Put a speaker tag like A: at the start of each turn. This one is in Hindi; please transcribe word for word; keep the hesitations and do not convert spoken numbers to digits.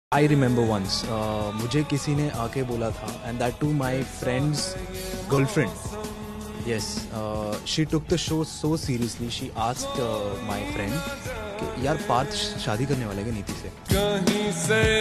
A: आई रिमेंबर वंस मुझे किसी ने आके बोला था, and that to my friend's girlfriend. Yes, she took the show so seriously, she asked my friend कि यार पार्थ शादी करने वाले क्या नीति से।
B: कहीं से